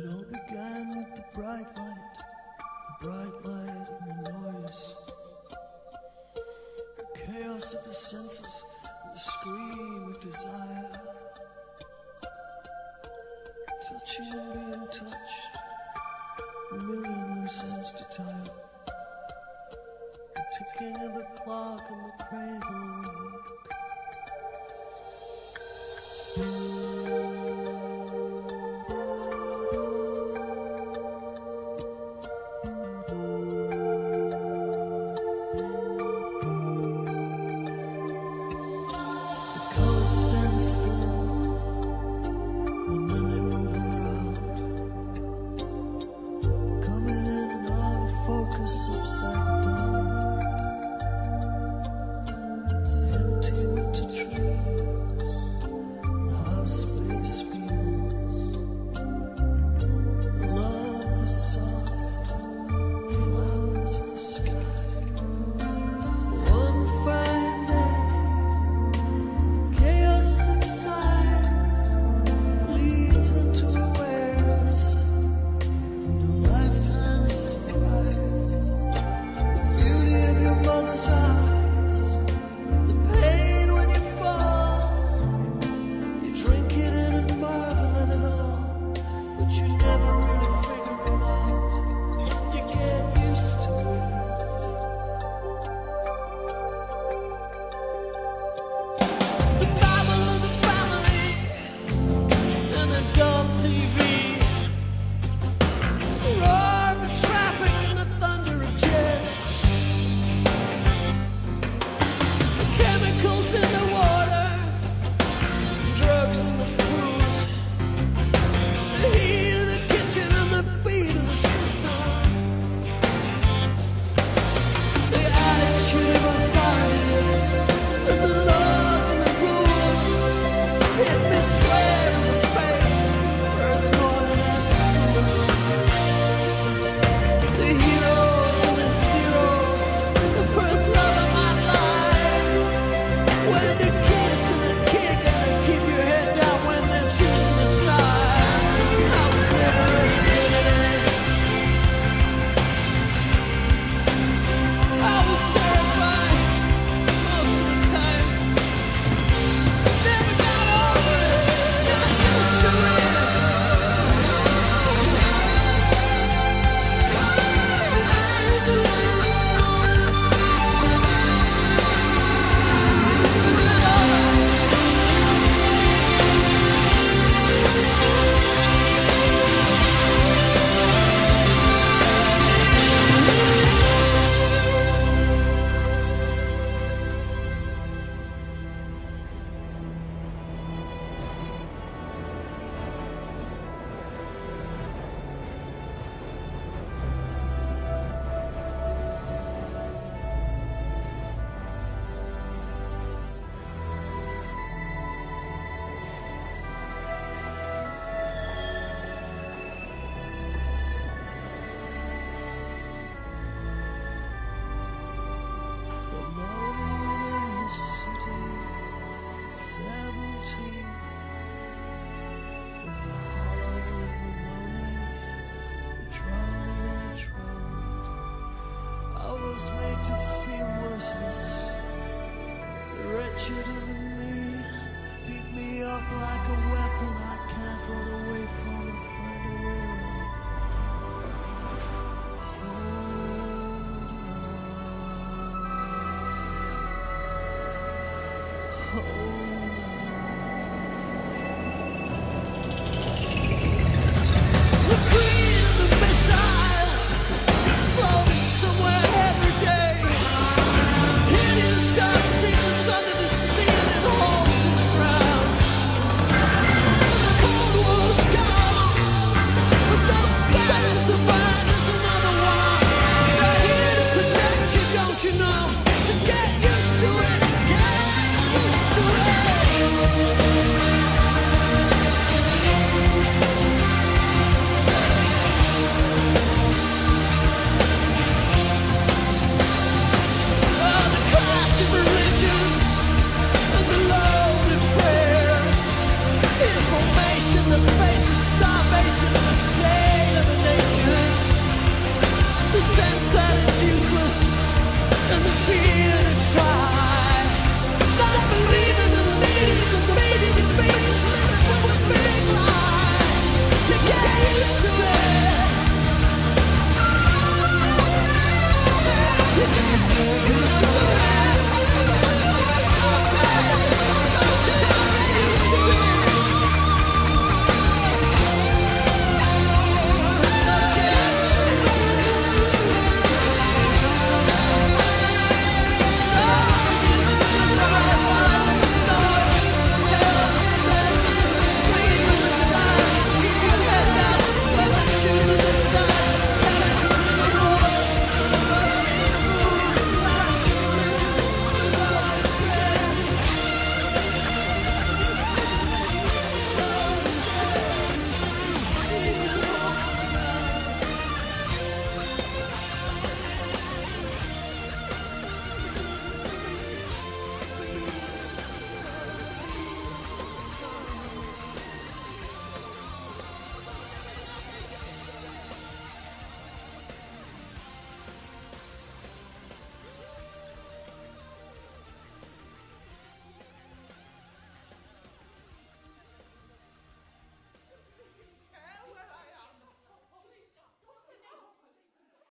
all began with the bright light and the noise, the chaos of the senses, and the scream of desire, touching and being touched, a million loose ends to tie up, the ticking of the clock and the cradle work. Stand still, and then they move around, coming in and out of focus upside down. Empty winter trees, and how space feels. Love of the soft flowers of the sky. One fine day, into awareness and a lifetime of surprise. The beauty of your mother's eyes, the pain when you fall. You drink it in and marvel at it all, but you never really figure it out. You get used to it. The babble of the family and the dull TV, roar of the traffic and the thunder of jets, the chemicals in the water, drugs in the food, the heat of the kitchen and the beat of the system, the attitude of authority and the laws and the rules hit me square in the face. First morning at school, the heroes and the zeros, the first love of my life. When to kiss and to kick and to keep your head down when they're choosing the sides. I was never any good at it. I was terrified most of the time. Never got over it, got used to it. Alone in the city at 17 was a hollow and lonely, drowning in the drought. I was made to feel worthless, wretched and in need. Beat me up like a weapon I can't run away from a fight.